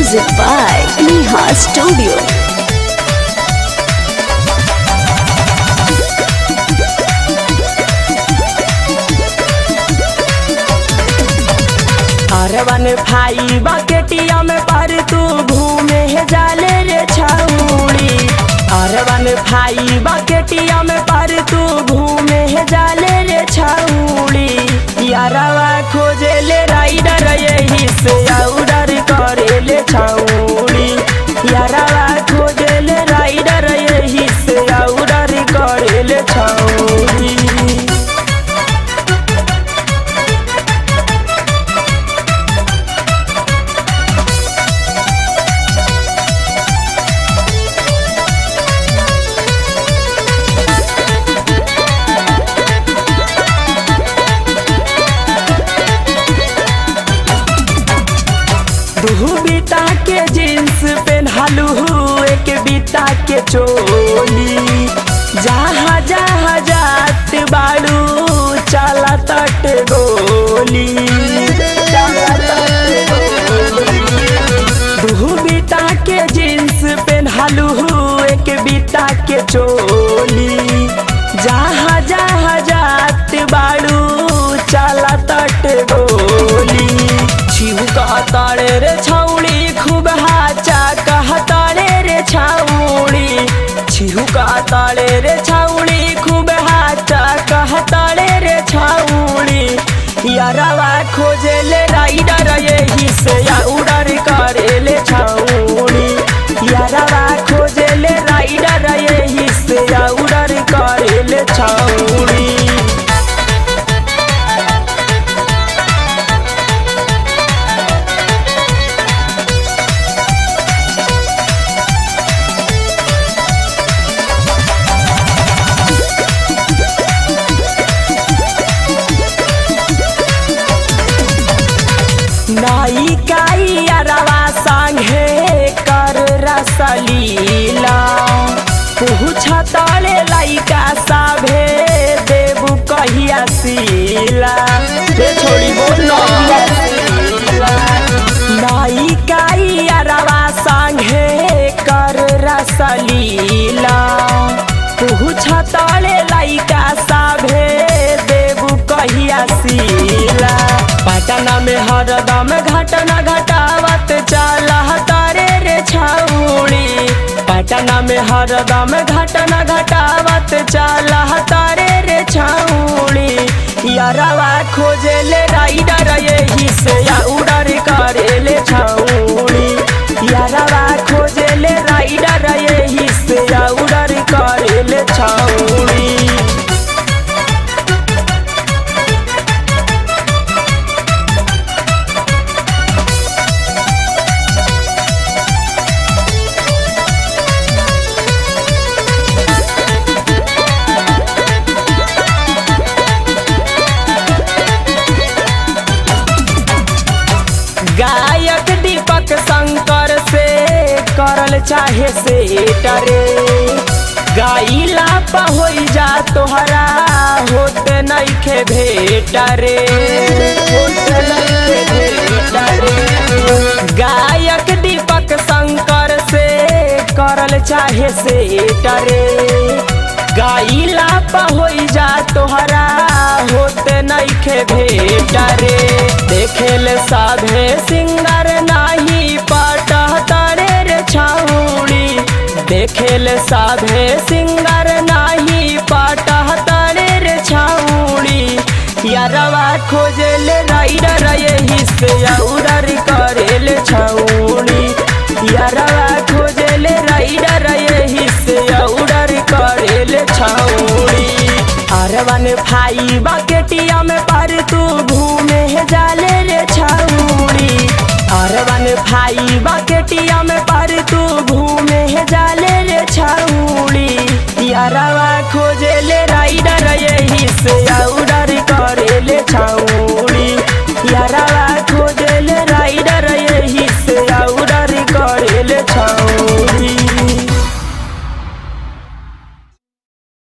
Music by Neha Studio. अरवन भाई बकेटिया में पर तू घूमे जाले रे छौड़ी। अरवन भाई बकेटिया में पर तू घूमे जाले रे छौड़ी। यारवा खोजे ले राइडर यही से ऑर्डर करे ले छौड़ी। यारवा खोजे ले राइडर यही से ऑर्डर करे ले छौड़ी। दू बीता के जींस पहनलू एक बीता के चोली। जहाँ जहाँ जात बाड़ू चला तट गोली। दू बीता के जींस पहनलू एक बीता के चोली। जहाँ जहाँ जात बाड़ू चला तट गोली। छिहू कहताड़े रे छौड़ी खूब हाचा कहताड़े रे छौड़ी। छिहू कहताड़े रे छौड़ी खूब हाचा कहताड़े रे छौड़ी। यारवा खोजे ले राइडर यही से ऑर्डर करे ले छौड़ी। यारवा खोजे ले राइडर यही से ऑर्डर करे ले छौड़ी। नाई काई अरवा संगे कर रसलीला। पूछताले लइका साभे देबू कहिया सीला। छोड़ी बोल नाई काई अरवा संगे कर रसलीला। पूछताले लइका साभे देबू कहिया सीला। पटना में हरदम घटना घटावत चला तारे रे छौड़ी। पटना में हरदम घटना घटावत चला तारे रे छौड़ी। यारवा खोजे ले राइडर यही से ऑर्डर करे ले छौड़ी। यारवा खोजे ले राइडर यही से ऑर्डर करे ले छौड़ी। गायक दीपक शंकर से करल चाहे से टरे। गाइला पा हो जा तोहरा होते नइखे भेट रे। गायक दीपक शंकर से करल चाहे से टरे। गाइला पा हो जा तोहरा होते नइखे भेट रे। देखेल साधे सिंगर नाही पटहतारे रे छौड़ी। देखेल साधे सिंगर नाही पटहतारे रे छौड़ी। यारवा खोजे ले राइडर यही से ऑर्डर करे ले छौड़ी। यारवा खोजे ले राइडर यही से ऑर्डर करे ले छौड़ी। अरवन भाई बकेटिया में पर तू घूमे जाले रे छौड़ी। अरवन भाई बकेटिया में पर तू घूमे जाले रे छौड़ी। यारवा खोजे ले राइडर यही से ऑर्डर करे ले छौड़ी। यारवा